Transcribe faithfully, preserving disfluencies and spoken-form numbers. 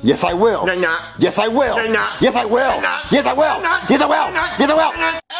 Yes, I will. No, not. Yes, I will. No, not. Yes, I will. No, not. Yes, I will. No, not. Yes, I will. No, not. Yes, I will. No, not. Yes, I will. No, not.